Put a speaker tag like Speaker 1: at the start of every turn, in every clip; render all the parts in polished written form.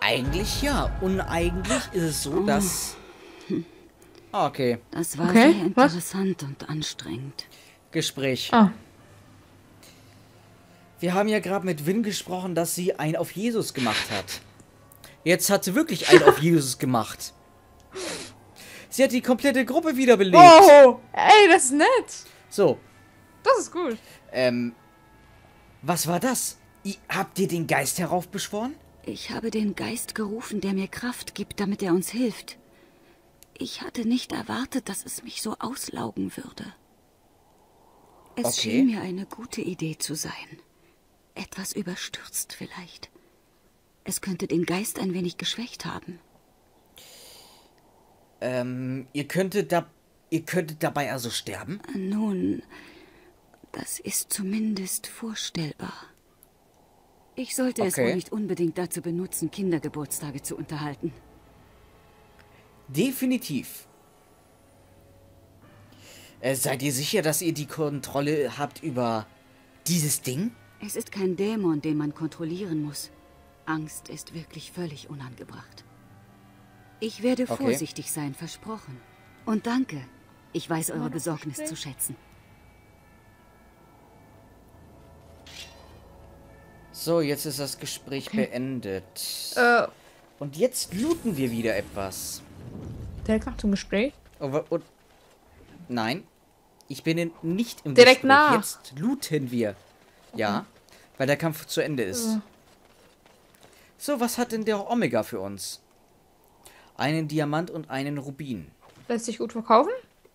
Speaker 1: Eigentlich ja. Und eigentlich ist es so, dass... Okay.
Speaker 2: Das war sehr interessant und anstrengend.
Speaker 1: Gespräch.
Speaker 3: Ah.
Speaker 1: Wir haben ja gerade mit Vin gesprochen, dass sie einen auf Jesus gemacht hat. Jetzt hat sie wirklich einen auf Jesus gemacht. Sie hat die komplette Gruppe wiederbelebt.
Speaker 3: Oh, ey, das ist nett.
Speaker 1: So.
Speaker 3: Das ist gut.
Speaker 1: Was war das? Habt ihr den Geist heraufbeschworen?
Speaker 2: Ich habe den Geist gerufen, der mir Kraft gibt, damit er uns hilft. Ich hatte nicht erwartet, dass es mich so auslaugen würde. Es schien mir eine gute Idee zu sein. Etwas überstürzt vielleicht. Es könnte den Geist ein wenig geschwächt haben.
Speaker 1: Ihr könntet dabei also sterben?
Speaker 2: Nun, das ist zumindest vorstellbar. Ich sollte es wohl nicht unbedingt dazu benutzen, Kindergeburtstage zu unterhalten.
Speaker 1: Definitiv. Seid ihr sicher, dass ihr die Kontrolle habt über dieses Ding?
Speaker 2: Es ist kein Dämon, den man kontrollieren muss. Angst ist wirklich völlig unangebracht. Ich werde vorsichtig sein, versprochen. Und danke. Ich weiß eure Besorgnis zu schätzen.
Speaker 1: So, jetzt ist das Gespräch beendet. Und jetzt looten wir wieder etwas.
Speaker 3: Direkt nach dem Gespräch?
Speaker 1: Nein, ich bin nicht im
Speaker 3: Direkt
Speaker 1: Gespräch.
Speaker 3: nach.
Speaker 1: Jetzt looten wir. Ja, weil der Kampf zu Ende ist. So, was hat denn der Omega für uns? Einen Diamant und einen Rubin.
Speaker 3: Lässt sich gut verkaufen?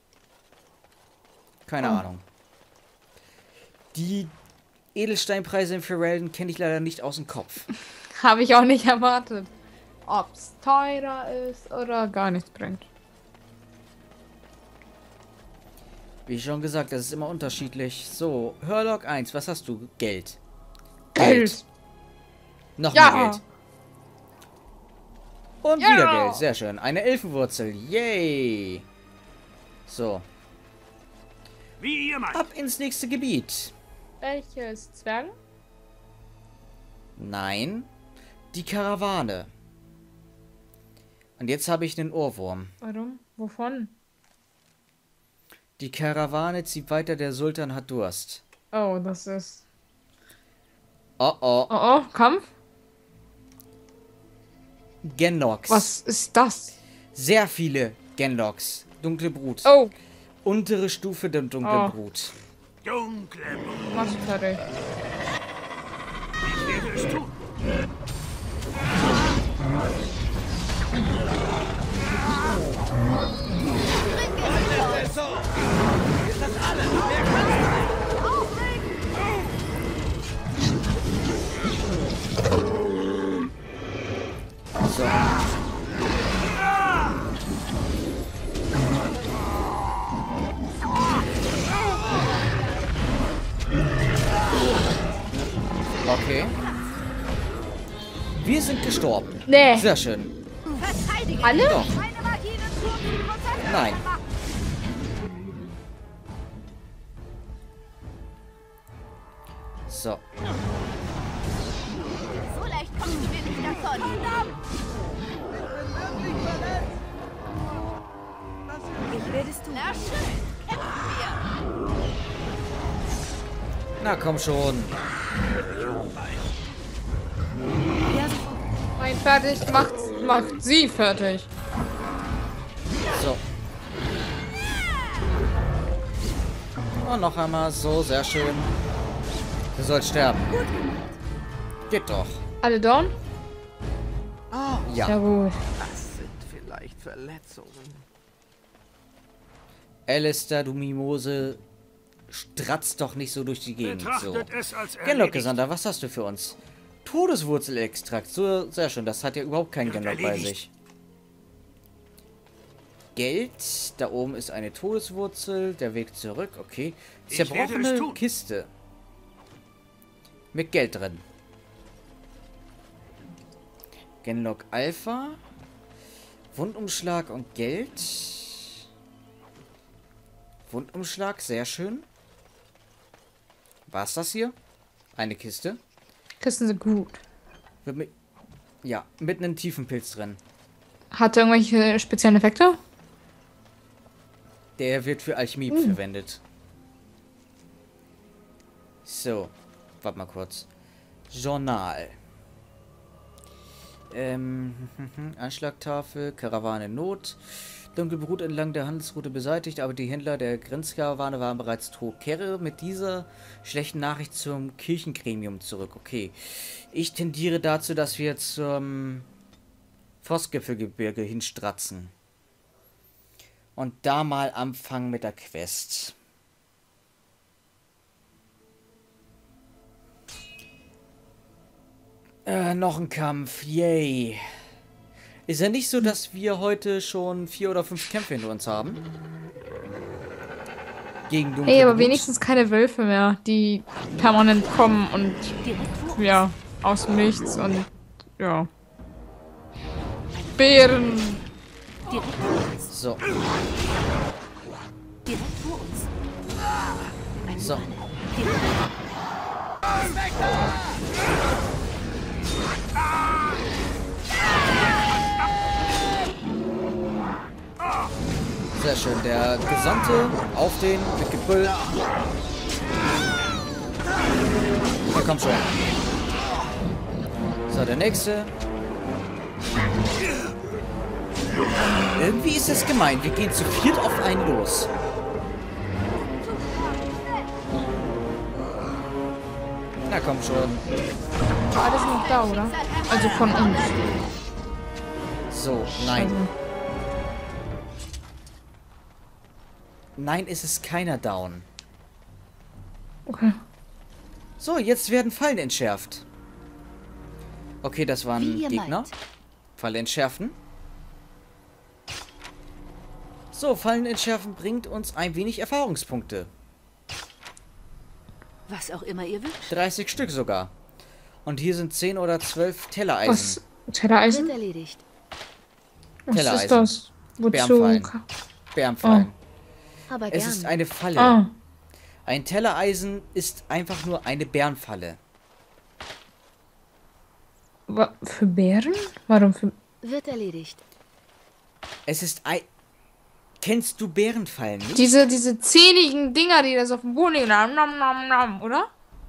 Speaker 1: Keine Ahnung. Die Edelsteinpreise in Ferelden kenne ich leider nicht aus dem Kopf.
Speaker 3: Habe ich auch nicht erwartet. Ob's teurer ist oder gar nichts bringt.
Speaker 1: Wie schon gesagt, das ist immer unterschiedlich. So, Hörlog 1, was hast du? Geld.
Speaker 3: Geld.
Speaker 1: Noch mehr Geld. Und wieder Geld, sehr schön. Eine Elfenwurzel, yay. So.
Speaker 4: Wie ihr meint.
Speaker 1: Ab ins nächste Gebiet.
Speaker 3: Welches? Zwerge?
Speaker 1: Nein, die Karawane. Und jetzt habe ich einen Ohrwurm.
Speaker 3: Warum? Wovon?
Speaker 1: Die Karawane zieht weiter, der Sultan hat Durst.
Speaker 3: Oh, das ist...
Speaker 1: Oh oh.
Speaker 3: Oh, Kampf?
Speaker 1: Genloks.
Speaker 3: Was ist das?
Speaker 1: Sehr viele Genloks. Dunkle Brut.
Speaker 3: Oh.
Speaker 1: Untere Stufe der dunklen Brut.
Speaker 4: Dunkle Brut.
Speaker 3: Mach's fertig.
Speaker 4: Ich werde es tun.
Speaker 1: So. Okay. Wir sind gestorben.
Speaker 3: Nee.
Speaker 1: Sehr schön.
Speaker 3: Alle?
Speaker 1: Doch. Nein. So.
Speaker 5: So leicht kommst du mir nicht davon. Ich werde es tun. Na schön, kämpfen wir.
Speaker 1: Na komm schon.
Speaker 3: Nein, fertig. Macht sie fertig.
Speaker 1: So. Und noch einmal so, sehr schön. Du sollst sterben. Geht doch.
Speaker 3: Alle down?
Speaker 1: Ja.
Speaker 3: Ja gut.
Speaker 6: Das sind vielleicht Verletzungen.
Speaker 1: Alistair, du Mimose, stratzt doch nicht so durch die Gegend. So.
Speaker 4: Betrachtet es als
Speaker 1: Genlock,
Speaker 4: erledigt.
Speaker 1: Gesandter, was hast du für uns? Todeswurzelextrakt. So, sehr schön. Das hat ja überhaupt kein Genlock bei sich. Geld. Da oben ist eine Todeswurzel. Der Weg zurück. Okay.
Speaker 4: Ich werde es
Speaker 1: Zerbrochene
Speaker 4: tun.
Speaker 1: Kiste. Mit Geld drin. Genlock Alpha. Wundumschlag und Geld. Wundumschlag, sehr schön. War's das hier? Eine Kiste.
Speaker 3: Kisten sind gut.
Speaker 1: Ja, mit einem Tiefenpilz drin.
Speaker 3: Hat er irgendwelche speziellen Effekte?
Speaker 1: Der wird für Alchemie verwendet. So, warte mal kurz. Journal. Anschlagtafel, Karawane Not. Dunkelbrut entlang der Handelsroute beseitigt, aber die Händler der Grenzkarawane waren bereits tot. Kehre mit dieser schlechten Nachricht zum Kirchengremium zurück. Okay. Ich tendiere dazu, dass wir zum Frostgipfelgebirge hinstratzen. Und da mal anfangen mit der Quest. Noch ein Kampf. Yay. Ist ja nicht so, dass wir heute schon 4 oder 5 Kämpfe hinter uns haben. Gegen dunkle
Speaker 3: Hey, aber
Speaker 1: Blut.
Speaker 3: wenigstens keine Wölfe mehr, die permanent kommen und ja, aus dem Nichts und ja. Bären.
Speaker 1: So.
Speaker 2: Direkt vor uns.
Speaker 1: So. Sehr schön. Der Gesandte auf den mit Gebrüll. Ja, komm schon. So, der nächste. Irgendwie ist es gemein. Wir gehen zu viert auf einen los. Na komm schon.
Speaker 3: War alles noch da, oder? Also von uns.
Speaker 1: So, nein.
Speaker 3: Also,
Speaker 1: Nein, es ist keiner down.
Speaker 3: okay.
Speaker 1: So, jetzt werden Fallen entschärft. Okay, das waren
Speaker 2: Wie ihr
Speaker 1: Gegner.
Speaker 2: meint.
Speaker 1: Falle entschärfen. So, Fallen entschärfen bringt uns ein wenig Erfahrungspunkte.
Speaker 2: Was auch immer ihr wünscht.
Speaker 1: 30 Stück sogar. Und hier sind 10 oder 12 Tellereisen.
Speaker 3: Was? Tellereisen?
Speaker 2: Wird erledigt.
Speaker 3: Was
Speaker 1: Tellereisen.
Speaker 3: ist das? Wozu?
Speaker 1: Bärenfallen. Bärenfallen.
Speaker 2: Aber
Speaker 1: Es
Speaker 2: gern.
Speaker 1: ist eine Falle.
Speaker 3: Ah,
Speaker 1: Ein Tellereisen ist einfach nur eine Bärenfalle.
Speaker 3: für Bären? Warum für...
Speaker 2: Wird erledigt.
Speaker 1: Es ist ein... Kennst du Bärenfallen nicht?
Speaker 3: Diese zähnigen Dinger, die das auf dem Boden liegen. Nam, nam, nam, nam, oder?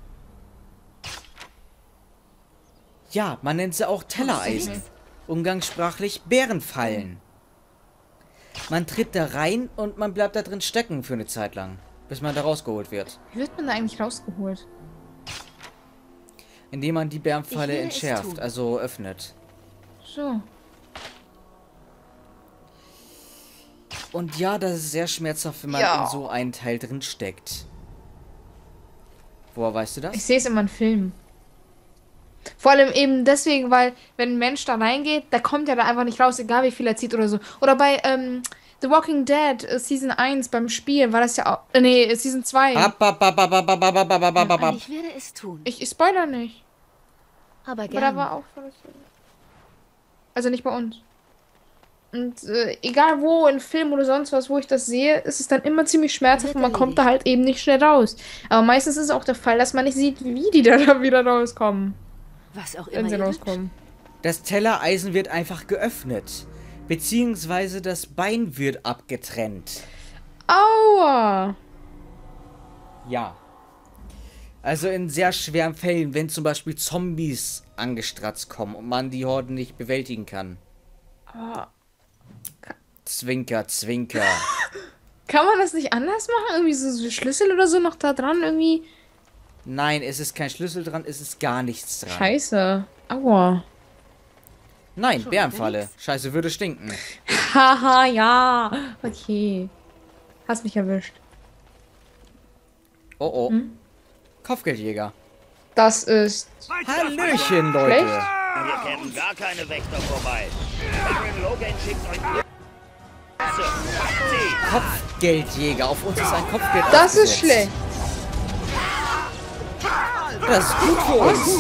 Speaker 1: Ja, man nennt sie auch Tellereisen. Umgangssprachlich Bärenfallen. Man tritt da rein und man bleibt da drin stecken für eine Zeit lang, bis man da rausgeholt wird.
Speaker 3: Wie wird man da eigentlich rausgeholt?
Speaker 1: Indem man die
Speaker 2: Ich
Speaker 1: Bärenfalle
Speaker 2: will es
Speaker 1: entschärft,
Speaker 2: tun.
Speaker 1: also öffnet.
Speaker 3: So.
Speaker 1: Und ja, das ist sehr schmerzhaft, wenn man
Speaker 3: Ja.
Speaker 1: in so einen Teil drin steckt. Woher weißt du
Speaker 3: Ich
Speaker 1: das?
Speaker 3: sehe es immer in Filmen. Vor allem eben deswegen, weil wenn ein Mensch da reingeht, der kommt ja da einfach nicht raus, egal wie viel er zieht oder so. Oder bei The Walking Dead Season 1 beim Spiel war das ja auch... nee, Season 2.
Speaker 1: Ab.
Speaker 2: Ich werde es tun.
Speaker 3: Ich spoiler nicht.
Speaker 2: Aber
Speaker 3: Aber da
Speaker 2: gern.
Speaker 3: war auch... Also nicht bei uns. Und egal wo, in Film oder sonst was, wo ich das sehe, ist es dann immer ziemlich schmerzhaft und man kommt da halt eben nicht schnell raus. Aber meistens ist es auch der Fall, dass man nicht sieht, wie die da wieder rauskommen.
Speaker 2: Was auch
Speaker 3: Wenn
Speaker 2: immer
Speaker 3: sie
Speaker 2: ihr wünscht.
Speaker 3: rauskommen.
Speaker 1: Das Tellereisen wird einfach geöffnet. Beziehungsweise das Bein wird abgetrennt.
Speaker 3: Aua!
Speaker 1: Ja. Also in sehr schweren Fällen, wenn zum Beispiel Zombies angestratzt kommen und man die Horden nicht bewältigen kann.
Speaker 3: Aber
Speaker 1: Zwinker, zwinker.
Speaker 3: kann man das nicht anders machen? Irgendwie so Schlüssel oder so noch da dran irgendwie?
Speaker 1: Nein, es ist kein Schlüssel dran, es ist gar nichts dran.
Speaker 3: Scheiße. Aua.
Speaker 1: Nein, Bärenfalle. Scheiße, würde stinken.
Speaker 3: Haha, ja. Okay. Hast mich erwischt.
Speaker 1: Oh oh. Kopfgeldjäger.
Speaker 3: Das ist...
Speaker 1: Hallöchen, Leute.
Speaker 3: Schlecht?
Speaker 7: Wir kämen gar keine Wächter vorbei. Baron Logan schickt euch nur...
Speaker 1: Kopfgeldjäger. Auf uns ist ein Kopfgeld
Speaker 3: Das ist
Speaker 1: aufgesetzt.
Speaker 3: schlecht.
Speaker 1: Das ist gut für uns.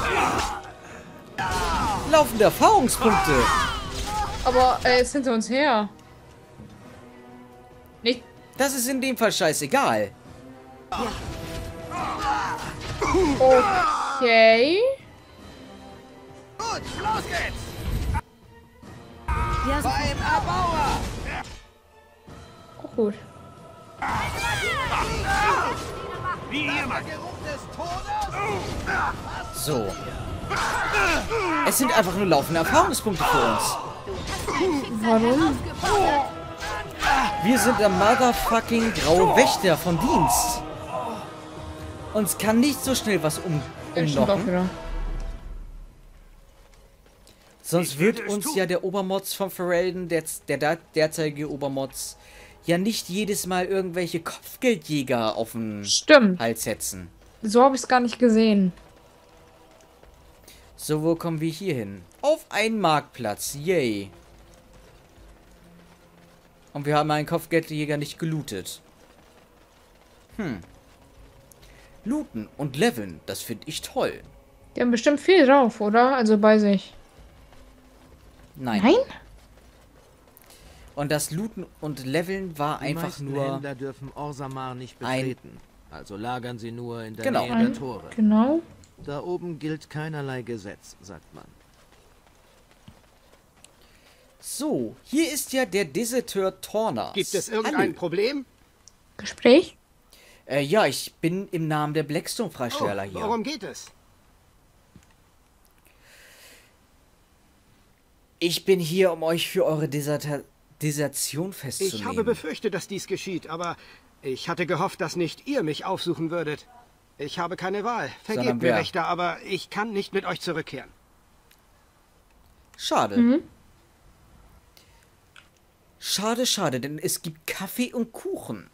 Speaker 1: Laufende Erfahrungspunkte.
Speaker 3: Aber er ist hinter uns her. Nicht...
Speaker 1: Das ist in dem Fall scheißegal.
Speaker 3: Okay.
Speaker 6: Gut, los geht's!
Speaker 5: Ja,
Speaker 6: Beim Erbauer!
Speaker 3: Auch gut.
Speaker 4: Wie ihr mag.
Speaker 6: Geruch des Todes!
Speaker 1: So. Es sind einfach nur laufende Erfahrungspunkte für uns.
Speaker 3: Warum?
Speaker 1: Wir sind der motherfucking graue Wächter vom Dienst. Uns kann nicht so schnell was
Speaker 3: Stimmt auch
Speaker 1: umlocken.
Speaker 3: wieder.
Speaker 1: Sonst
Speaker 4: Ich
Speaker 1: wird
Speaker 4: werde es
Speaker 1: uns
Speaker 4: tun.
Speaker 1: ja der Obermods von Ferelden, der derzeitige Obermods, ja nicht jedes Mal irgendwelche Kopfgeldjäger auf den
Speaker 3: Stimmt.
Speaker 1: Hals setzen.
Speaker 3: So habe ich es gar nicht gesehen.
Speaker 1: So, wo kommen wir hier hin? Auf einen Marktplatz. Yay. Und wir haben einen Kopfgeldjäger nicht gelootet. Looten und leveln, das finde ich toll.
Speaker 3: Die haben bestimmt viel drauf, oder? Also bei sich.
Speaker 1: Nein.
Speaker 3: Nein?
Speaker 1: Und das Looten und Leveln war
Speaker 6: Die
Speaker 1: einfach
Speaker 6: meisten
Speaker 1: nur...
Speaker 6: Händler dürfen Orsamar nicht
Speaker 1: ein-
Speaker 6: betreten. Also lagern sie nur in der
Speaker 1: Genau.
Speaker 6: Nähe der Tore.
Speaker 3: Genau.
Speaker 6: Da oben gilt keinerlei Gesetz, sagt man.
Speaker 1: So, hier ist ja der Deserteur Tornas.
Speaker 8: Gibt es irgendein
Speaker 1: Hallo.
Speaker 8: Problem?
Speaker 3: Gespräch?
Speaker 1: Ja, ich bin im Namen der Blackstone-Freisteller hier.
Speaker 8: Worum geht es?
Speaker 1: Ich bin hier, um euch für eure Desertion festzunehmen.
Speaker 8: Ich habe befürchtet, dass dies geschieht, aber ich hatte gehofft, dass nicht ihr mich aufsuchen würdet. Ich habe keine Wahl.
Speaker 1: Sondern
Speaker 8: Vergebt mir,
Speaker 1: wer?
Speaker 8: Wächter, aber ich kann nicht mit euch zurückkehren.
Speaker 1: Schade. Schade, schade, denn es gibt Kaffee und Kuchen.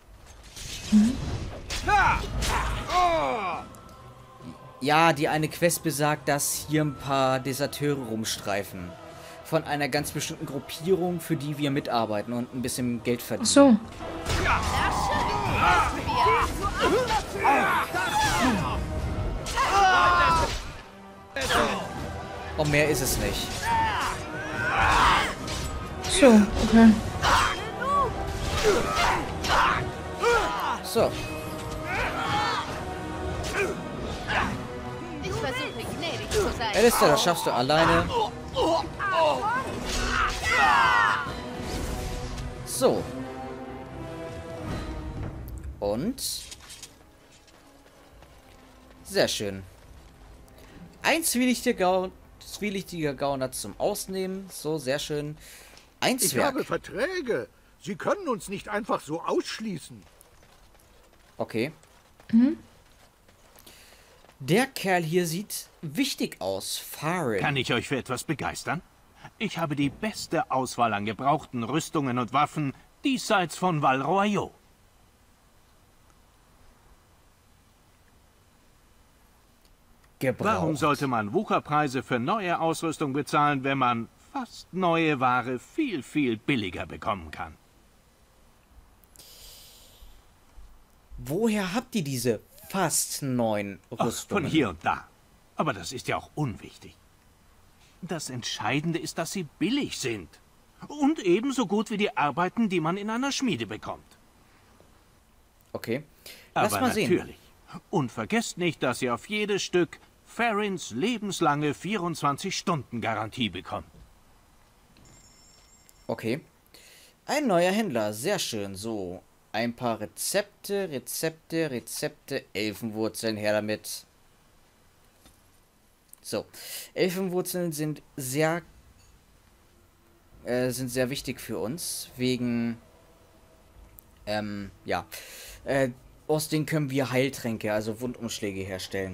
Speaker 1: Ja, die eine Quest besagt, dass hier ein paar Deserteure rumstreifen. Von einer ganz bestimmten Gruppierung, für die wir mitarbeiten und ein bisschen Geld verdienen.
Speaker 3: Ach so.
Speaker 1: Und mehr ist es nicht.
Speaker 3: So, okay.
Speaker 1: So,
Speaker 5: Ich versuche gnädig zu sein.
Speaker 1: Alistair, das schaffst du alleine. So. Und? Sehr schön. Ein zwielichtiger Gauner zum Ausnehmen. So, sehr schön. Ein
Speaker 9: Ich habe
Speaker 1: Zwerg.
Speaker 9: Verträge. Sie können uns nicht einfach so ausschließen.
Speaker 1: Okay. Der Kerl hier sieht wichtig aus. Farin.
Speaker 4: Kann ich euch für etwas begeistern? Ich habe die beste Auswahl an gebrauchten Rüstungen und Waffen diesseits von Val Royaux.
Speaker 1: Gebraucht.
Speaker 4: Warum sollte man Wucherpreise für neue Ausrüstung bezahlen, wenn man fast neue Ware viel, viel billiger bekommen kann?
Speaker 1: Woher habt ihr diese fast neuen
Speaker 4: Ach,
Speaker 1: Rüstungen?
Speaker 4: von hier und da. Aber das ist ja auch unwichtig. Das Entscheidende ist, dass sie billig sind. Und ebenso gut wie die Arbeiten, die man in einer Schmiede bekommt.
Speaker 1: Okay. Lass
Speaker 4: Aber
Speaker 1: mal sehen.
Speaker 4: natürlich. Und vergesst nicht, dass ihr auf jedes Stück Farins lebenslange 24-Stunden-Garantie bekommt.
Speaker 1: Okay. Ein neuer Händler. Sehr schön. So. Ein paar Rezepte. Elfenwurzeln. Her damit. So. Elfenwurzeln sind sehr wichtig für uns. Wegen. Ja. Aus denen können wir Heiltränke, also Wundumschläge herstellen.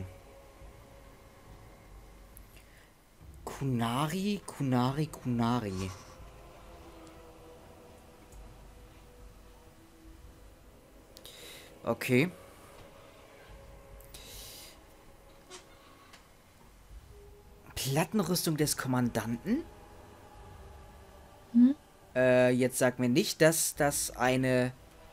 Speaker 1: Kunari. Okay. Plattenrüstung des Kommandanten? Jetzt sag mir nicht, dass das eine...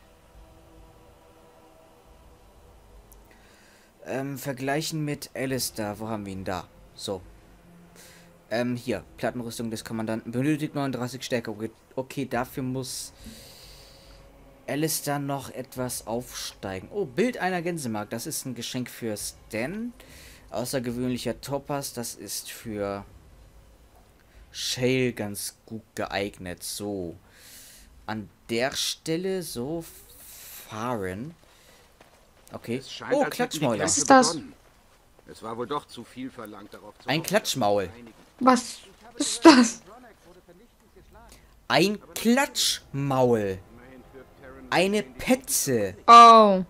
Speaker 1: vergleichen mit Alistair. Wo haben wir ihn da? So. Hier. Plattenrüstung des Kommandanten. Benötigt 39 Stärke. Okay, okay, dafür muss Alistair noch etwas aufsteigen. Oh, Bild einer Gänsemark. Das ist ein Geschenk für Stan. Außergewöhnlicher Topaz. Das ist für Shale ganz gut geeignet. So. An der Stelle so fahren. Okay. Oh, Klatschmäuler.
Speaker 3: Was ist das?
Speaker 9: Es war wohl doch zu viel verlangt, darauf zu
Speaker 1: Ein Klatschmaul.
Speaker 3: Was ist das?
Speaker 1: Ein Klatschmaul. Eine Petze.
Speaker 3: Oh.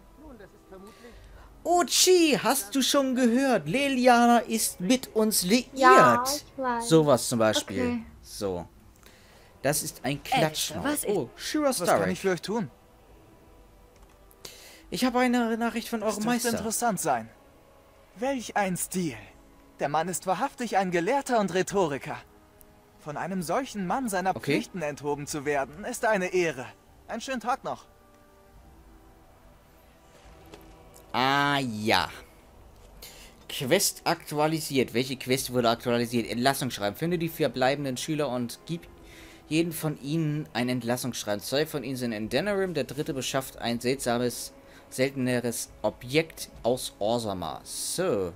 Speaker 1: Uchi, hast du schon gehört? Leliana ist mit uns liiert.
Speaker 10: Ja, ich weiß.
Speaker 1: Sowas zum Beispiel.
Speaker 3: Okay.
Speaker 1: So. Das ist ein Klatschmaul.
Speaker 5: was ist-
Speaker 1: Oh, Shira
Speaker 11: Was kann ich
Speaker 1: Starrick.
Speaker 11: für euch tun?
Speaker 1: Ich habe eine Nachricht von
Speaker 11: Das
Speaker 1: eurem
Speaker 11: dürfte
Speaker 1: Meister.
Speaker 11: interessant sein. Welch ein Stil. Der Mann ist wahrhaftig ein Gelehrter und Rhetoriker. Von einem solchen Mann seiner
Speaker 1: Okay.
Speaker 11: Pflichten enthoben zu werden, ist eine Ehre. Einen schönen Tag noch.
Speaker 1: Ah, ja. Quest aktualisiert. Welche Quest wurde aktualisiert? Entlassungsschreiben. Finde die verbleibenden Schüler und gib jeden von ihnen ein Entlassungsschreiben. 2 von ihnen sind in Denerim. Der dritte beschafft ein selteneres Objekt aus Orzammar. So.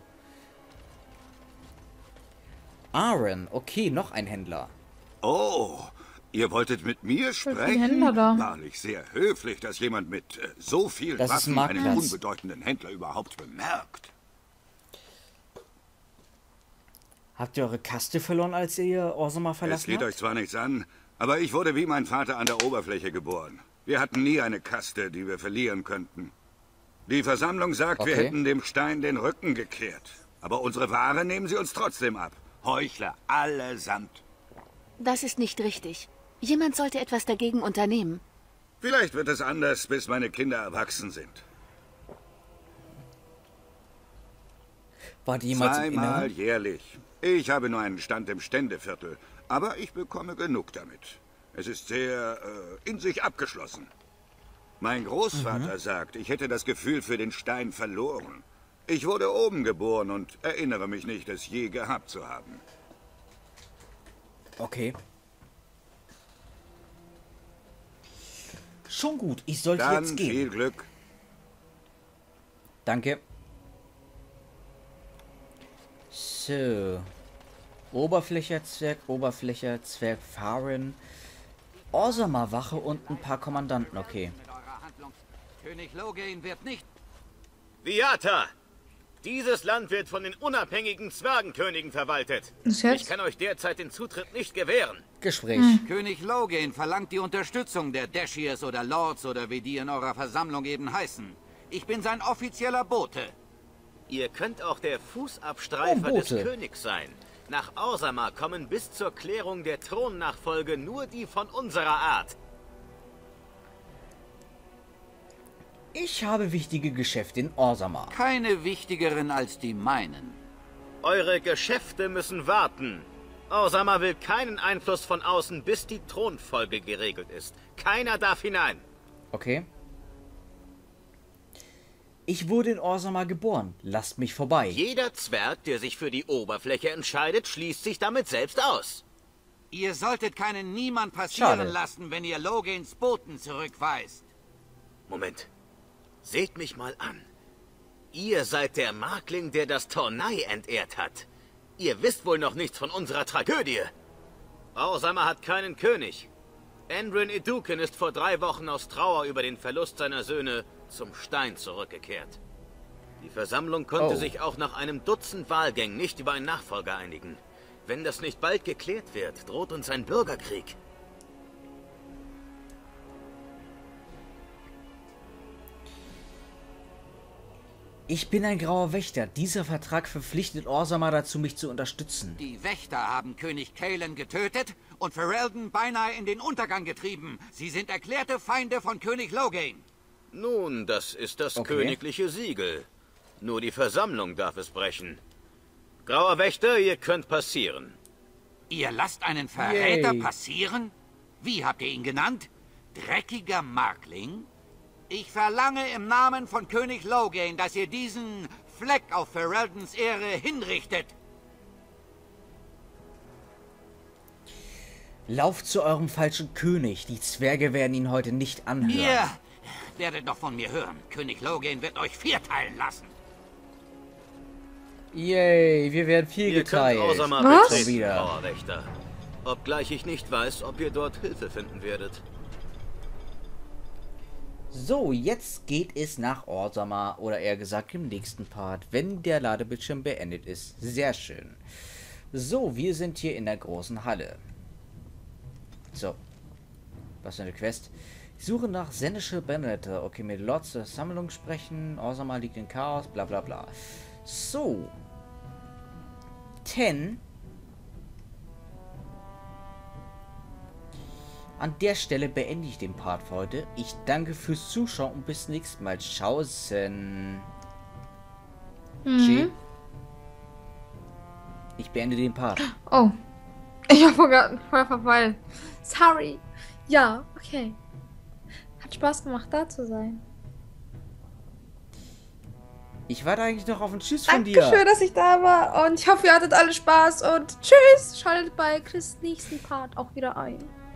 Speaker 1: Aaron. Okay, noch ein Händler.
Speaker 9: Oh, ihr wolltet mit mir
Speaker 3: viele
Speaker 9: sprechen?
Speaker 3: Händler da.
Speaker 9: Wahrlich sehr höflich, dass jemand mit so viel
Speaker 1: Das ist ein
Speaker 9: Waffen einen
Speaker 1: Marktplatz.
Speaker 9: unbedeutenden Händler überhaupt bemerkt.
Speaker 1: Habt ihr eure Kaste verloren, als ihr Orzammar
Speaker 9: Es
Speaker 1: verlassen
Speaker 9: geht
Speaker 1: habt?
Speaker 9: euch zwar nichts an, aber ich wurde wie mein Vater an der Oberfläche geboren. Wir hatten nie eine Kaste, die wir verlieren könnten. Die Versammlung sagt, wir
Speaker 1: Okay.
Speaker 9: hätten dem Stein den Rücken gekehrt. Aber unsere Ware nehmen sie uns trotzdem ab. Heuchler, allesamt.
Speaker 5: Das ist nicht richtig. Jemand sollte etwas dagegen unternehmen.
Speaker 9: Vielleicht wird es anders, bis meine Kinder erwachsen sind.
Speaker 1: Wart ihr jemals im
Speaker 9: Zweimal
Speaker 1: Inneren?
Speaker 9: jährlich. Ich habe nur einen Stand im Ständeviertel, aber ich bekomme genug damit. Es ist sehr in sich abgeschlossen. Mein Großvater sagt, ich hätte das Gefühl für den Stein verloren. Ich wurde oben geboren und erinnere mich nicht, es je gehabt zu haben.
Speaker 1: Okay. Schon gut, ich sollte
Speaker 9: Dann
Speaker 1: jetzt gehen.
Speaker 9: viel Glück.
Speaker 1: Danke. So. Oberflächerzwerg, Fahren. Orzammar-Wache und ein paar Kommandanten, okay.
Speaker 6: König Loghain wird nicht...
Speaker 7: Viata! Dieses Land wird von den unabhängigen Zwergenkönigen verwaltet.
Speaker 3: Was jetzt?
Speaker 7: Ich kann euch derzeit den Zutritt nicht gewähren.
Speaker 1: Gespräch.
Speaker 6: König Loghain verlangt die Unterstützung der Dashiers oder Lords oder wie die in eurer Versammlung eben heißen. Ich bin sein offizieller Bote.
Speaker 7: Ihr könnt auch der Fußabstreifer des
Speaker 1: Bote.
Speaker 7: Königs sein. Nach Orzammar kommen bis zur Klärung der Thronnachfolge nur die von unserer Art.
Speaker 1: Ich habe wichtige Geschäfte in Orzammar.
Speaker 6: Keine wichtigeren als die meinen.
Speaker 7: Eure Geschäfte müssen warten. Orzammar will keinen Einfluss von außen, bis die Thronfolge geregelt ist. Keiner darf hinein.
Speaker 1: Okay. Ich wurde in Orzammar geboren. Lasst mich vorbei.
Speaker 7: Jeder Zwerg, der sich für die Oberfläche entscheidet, schließt sich damit selbst aus.
Speaker 6: Ihr solltet keinen niemand passieren
Speaker 1: Schade.
Speaker 6: lassen, wenn ihr Loghains Boten zurückweist.
Speaker 7: Moment. Seht mich mal an. Ihr seid der Markling, der das Tornai entehrt hat. Ihr wisst wohl noch nichts von unserer Tragödie. Orzammar hat keinen König. Endrin Eduken ist vor 3 Wochen aus Trauer über den Verlust seiner Söhne zum Stein zurückgekehrt. Die Versammlung konnte sich auch nach einem Dutzend Wahlgängen nicht über einen Nachfolger einigen. Wenn das nicht bald geklärt wird, droht uns ein Bürgerkrieg.
Speaker 1: Ich bin ein grauer Wächter. Dieser Vertrag verpflichtet Orzammar dazu, mich zu unterstützen.
Speaker 6: Die Wächter haben König Kalen getötet und Ferelden beinahe in den Untergang getrieben. Sie sind erklärte Feinde von König Loghain.
Speaker 7: Nun, das ist das
Speaker 1: Okay.
Speaker 7: königliche Siegel. Nur die Versammlung darf es brechen. Grauer Wächter, ihr könnt passieren.
Speaker 6: Ihr lasst einen Verräter
Speaker 1: Yay.
Speaker 6: passieren? Wie habt ihr ihn genannt? Dreckiger Markling? Ich verlange im Namen von König Loghain, dass ihr diesen Fleck auf Fereldens Ehre hinrichtet.
Speaker 1: Lauft zu eurem falschen König. Die Zwerge werden ihn heute nicht anhören.
Speaker 6: Ihr werdet doch von mir hören. König Loghain wird euch vierteilen lassen.
Speaker 1: Yay, wir werden viel
Speaker 7: Ihr könnt
Speaker 1: geteilt.
Speaker 7: Orzammar
Speaker 3: Was?
Speaker 7: betreten,
Speaker 1: Wieder.
Speaker 7: Grauer Wächter. Obgleich ich nicht weiß, ob ihr dort Hilfe finden werdet.
Speaker 1: So, jetzt geht es nach Orzammar, oder eher gesagt im nächsten Part, wenn der Ladebildschirm beendet ist. Sehr schön. So, wir sind hier in der großen Halle. So. Was für eine Quest. Ich suche nach Senische Brennwetter. Okay, mit Lords der Sammlung sprechen. Orzammar liegt in Chaos, bla bla bla. So. 10. An der Stelle beende ich den Part für heute. Ich danke fürs Zuschauen und bis nächstes Mal. Tschaußen. G. Ich beende den Part.
Speaker 3: Oh. Ich hab voll verfallen. Sorry. Ja, okay. Hat Spaß gemacht, da zu sein.
Speaker 1: Ich warte eigentlich noch auf einen Tschüss von dir.
Speaker 3: Dankeschön, dass ich da war. Und ich hoffe, ihr hattet alle Spaß. Und tschüss. Schaltet bei Chris' nächsten Part auch wieder ein.